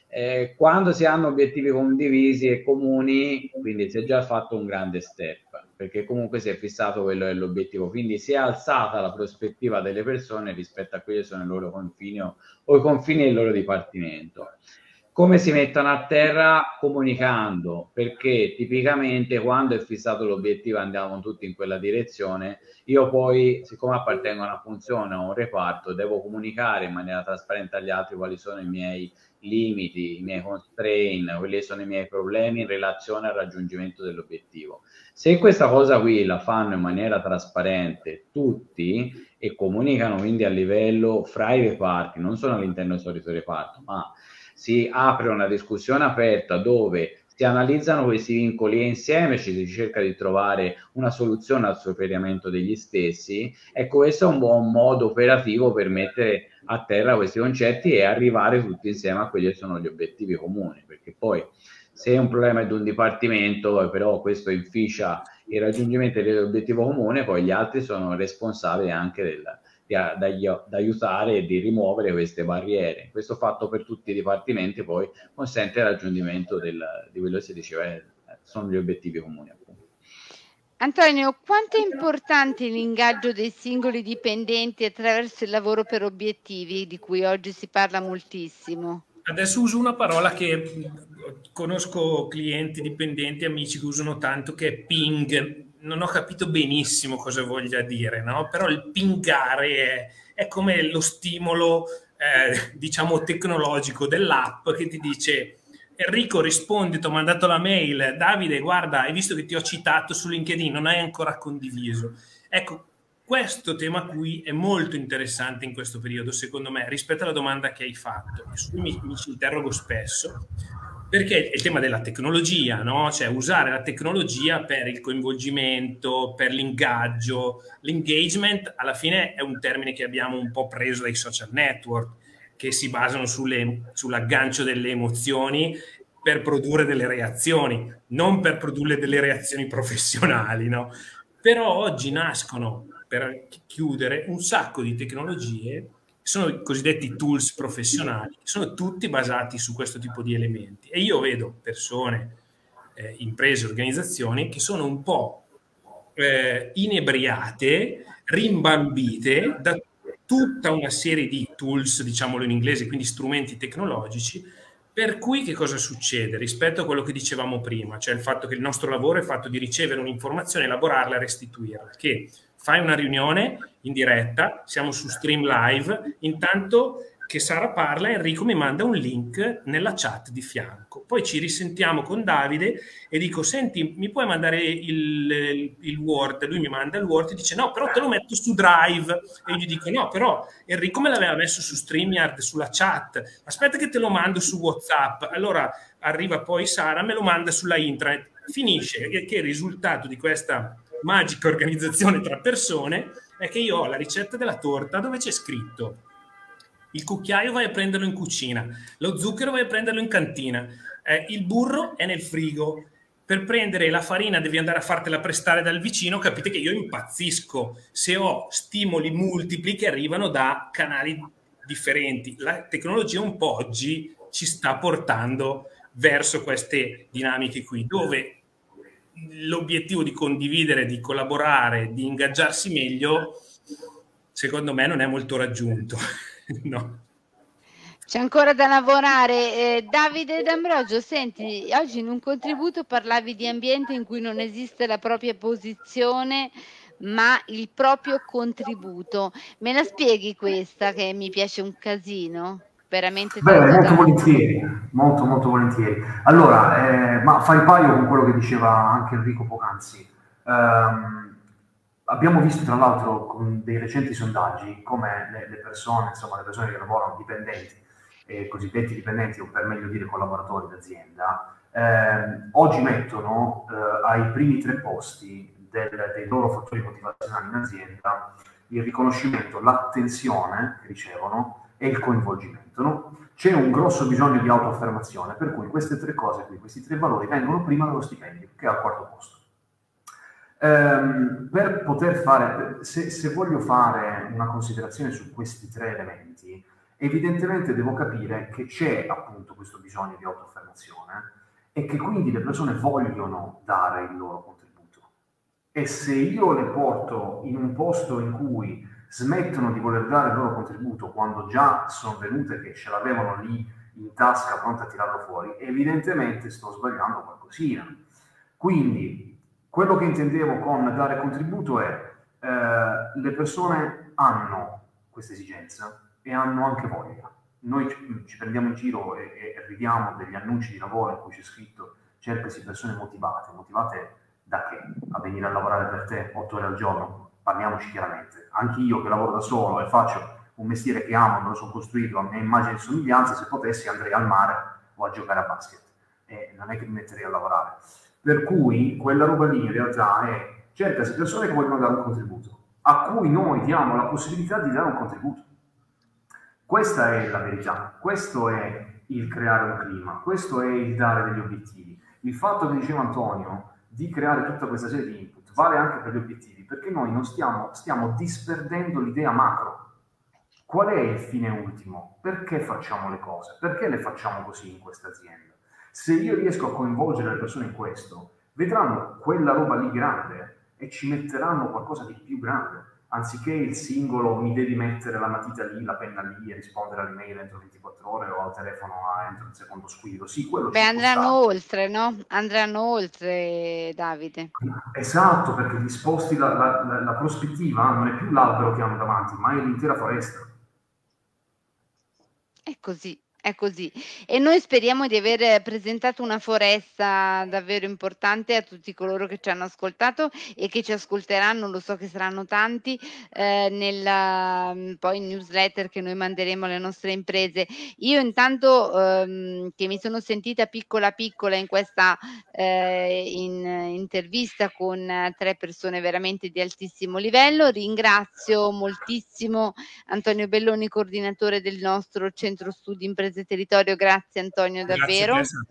Speaker 2: Eh, quando si hanno obiettivi condivisi e comuni, quindi si è già fatto un grande step, perché comunque si è fissato quello è l'obiettivo, quindi si è alzata la prospettiva delle persone rispetto a quelli che sono i loro confini o, o i confini del loro dipartimento. Come si mettono a terra? Comunicando, perché tipicamente quando è fissato l'obiettivo andiamo tutti in quella direzione, io poi, siccome appartengo a una funzione o a un reparto, devo comunicare in maniera trasparente agli altri quali sono i miei limiti, i miei constraint, quelli sono i miei problemi in relazione al raggiungimento dell'obiettivo. Se questa cosa qui la fanno in maniera trasparente tutti e comunicano quindi a livello fra i reparti, non solo all'interno del solito reparto, ma si apre una discussione aperta dove si analizzano questi vincoli e insieme ci si cerca di trovare una soluzione al superamento degli stessi. Ecco, questo è un buon modo operativo per mettere a terra questi concetti e arrivare tutti insieme a quelli che sono gli obiettivi comuni, perché poi se un problema è di un dipartimento, però questo inficia il raggiungimento dell'obiettivo comune, poi gli altri sono responsabili anche del, di, da, da aiutare e di rimuovere queste barriere. Questo fatto per tutti i dipartimenti poi consente il raggiungimento del, di quello che si diceva, eh, sono gli obiettivi comuni, appunto.
Speaker 1: Antonio, quanto è importante l'ingaggio dei singoli dipendenti attraverso il lavoro per obiettivi, di cui oggi si parla moltissimo?
Speaker 4: Adesso uso una parola che conosco clienti, dipendenti, amici che usano tanto, che è ping. Non ho capito benissimo cosa voglia dire, no? Però il pingare è, è come lo stimolo, eh, diciamo, tecnologico dell'app che ti dice: Enrico, rispondi, ti ho mandato la mail. Davide, guarda, hai visto che ti ho citato su LinkedIn, non hai ancora condiviso. Ecco, questo tema qui è molto interessante in questo periodo, secondo me, rispetto alla domanda che hai fatto, su cui mi, mi ci interrogo spesso, perché è il tema della tecnologia, no? Cioè usare la tecnologia per il coinvolgimento, per l'ingaggio. L'engagement alla fine è un termine che abbiamo un po' preso dai social network, che si basano sulle, sull'aggancio delle emozioni per produrre delle reazioni, non per produrre delle reazioni professionali, no? Però oggi nascono, per chiudere, un sacco di tecnologie, sono i cosiddetti tools professionali, sono tutti basati su questo tipo di elementi. E io vedo persone, eh, imprese, organizzazioni che sono un po' eh, inebriate, rimbambite da tutta una serie di tools, diciamolo in inglese, quindi strumenti tecnologici, per cui che cosa succede rispetto a quello che dicevamo prima, cioè il fatto che il nostro lavoro è fatto di ricevere un'informazione, elaborarla e restituirla, che fai una riunione in diretta, siamo su Stream Live, intanto che Sara parla, Enrico mi manda un link nella chat di fianco, poi ci risentiamo con Davide e dico: senti, mi puoi mandare il, il Word? Lui mi manda il Word e dice: no, però te lo metto su Drive, e io gli dico: no, però Enrico me l'aveva messo su StreamYard, sulla chat, aspetta che te lo mando su WhatsApp. Allora arriva poi Sara, me lo manda sulla intranet, finisce che il risultato di questa magica organizzazione tra persone è che io ho la ricetta della torta dove c'è scritto: il cucchiaio vai a prenderlo in cucina, lo zucchero vai a prenderlo in cantina, eh, il burro è nel frigo, per prendere la farina devi andare a fartela prestare dal vicino. Capite che io impazzisco se ho stimoli multipli che arrivano da canali differenti. La tecnologia un po' oggi ci sta portando verso queste dinamiche qui, dove l'obiettivo di condividere, di collaborare, di ingaggiarsi meglio, secondo me non è molto raggiunto. No.
Speaker 1: C'è ancora da lavorare. Eh, Davide D'Ambrogio, senti, oggi in un contributo parlavi di ambiente in cui non esiste la propria posizione, ma il proprio contributo. Me la spieghi questa, che mi piace un casino? Veramente
Speaker 3: Beh,
Speaker 1: tanto
Speaker 3: molto
Speaker 1: tanto.
Speaker 3: volentieri, molto molto volentieri. Allora, eh, ma fai paio con quello che diceva anche Enrico poc'anzi. Um, Abbiamo visto tra l'altro con dei recenti sondaggi come le, le persone, insomma le persone che lavorano dipendenti, eh, cosiddetti dipendenti o per meglio dire collaboratori d'azienda, eh, oggi mettono eh, ai primi tre posti del, dei loro fattori motivazionali in azienda il riconoscimento, l'attenzione che ricevono e il coinvolgimento. No? C'è un grosso bisogno di autoaffermazione, per cui queste tre cose qui, questi tre valori vengono prima dello stipendio, che è al quarto posto. Um, per poter fare, se, se voglio fare una considerazione su questi tre elementi, evidentemente devo capire che c'è appunto questo bisogno di autoaffermazione e che quindi le persone vogliono dare il loro contributo. E se io le porto in un posto in cui smettono di voler dare il loro contributo quando già sono venute che ce l'avevano lì in tasca pronte a tirarlo fuori, evidentemente sto sbagliando qualcosina. Quindi quello che intendevo con dare contributo è eh, le persone hanno questa esigenza e hanno anche voglia. Noi ci, ci prendiamo in giro e, e ridiamo degli annunci di lavoro in cui c'è scritto cercasi persone motivate. Motivate da che? A venire a lavorare per te otto ore al giorno? Parliamoci chiaramente. Anche io che lavoro da solo e faccio un mestiere che amo, me lo sono costruito a mia immagine e somiglianza, se potessi andrei al mare o a giocare a basket. E non è che mi metterei a lavorare. Per cui quella roba lì in realtà è cercasi persone che vogliono dare un contributo, a cui noi diamo la possibilità di dare un contributo. Questa è la verità, questo è il creare un clima, questo è il dare degli obiettivi. Il fatto che diceva Antonio di creare tutta questa serie di input vale anche per gli obiettivi, perché noi non stiamo, stiamo disperdendo l'idea macro. Qual è il fine ultimo? Perché facciamo le cose? Perché le facciamo così in questa azienda? Se io riesco a coinvolgere le persone in questo, vedranno quella roba lì grande e ci metteranno qualcosa di più grande. Anziché il singolo mi devi mettere la matita lì, la penna lì e rispondere all'email entro ventiquattro ore o al telefono entro il secondo squillo. Sì, quello
Speaker 1: Beh, andranno oltre, no? Andranno oltre, Davide.
Speaker 3: Esatto, perché gli sposti la, la, la, la prospettiva non è più l'albero che hanno davanti, ma è l'intera foresta.
Speaker 1: È così. È così. E noi speriamo di aver presentato una foresta davvero importante a tutti coloro che ci hanno ascoltato e che ci ascolteranno, lo so che saranno tanti, eh, nella poi newsletter che noi manderemo alle nostre imprese. Io intanto ehm, che mi sono sentita piccola piccola in questa eh, in, intervista con tre persone veramente di altissimo livello, ringrazio moltissimo Antonio Belloni, coordinatore del nostro centro studi imprese territorio. Grazie Antonio, davvero.
Speaker 4: Grazie,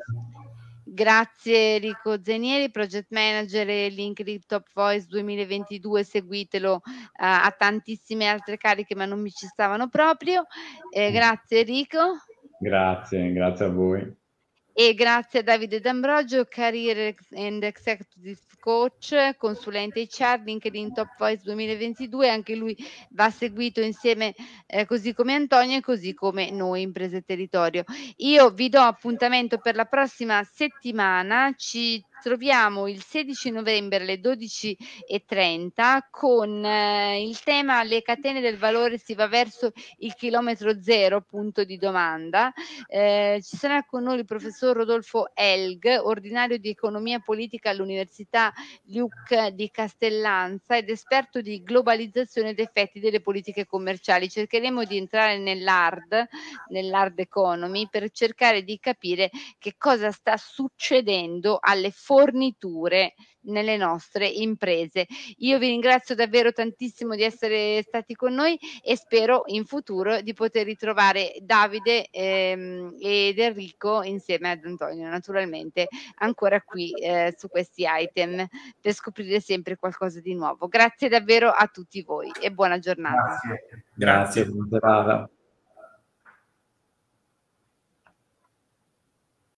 Speaker 1: grazie Enrico Zenieri, project manager e LinkedIn Top Voice duemilaventidue, seguitelo uh, a tantissime altre cariche ma non mi ci stavano proprio. Eh, grazie Enrico.
Speaker 2: Grazie, grazie a voi.
Speaker 1: E grazie a Davide D'Ambrogio, Career and Executive Coach, consulente H R, LinkedIn Top Voice duemilaventidue, anche lui va seguito insieme eh, così come Antonio e così come noi Imprese Territorio. Io vi do appuntamento per la prossima settimana, ci troviamo il sedici novembre alle dodici e trenta con eh, il tema le catene del valore, si va verso il chilometro zero, punto di domanda. Eh, ci sarà con noi il professor Rodolfo Elg, ordinario di economia politica all'Università Luc di Castellanza ed esperto di globalizzazione ed effetti delle politiche commerciali. Cercheremo di entrare nell'hard, nell'hard economy, per cercare di capire che cosa sta succedendo alle forniture nelle nostre imprese. Io vi ringrazio davvero tantissimo di essere stati con noi e spero in futuro di poter ritrovare Davide ehm, ed Enrico insieme ad Antonio, naturalmente ancora qui eh, su questi item per scoprire sempre qualcosa di nuovo. Grazie davvero a tutti voi e buona giornata.
Speaker 3: Grazie.
Speaker 2: Grazie, buona serata.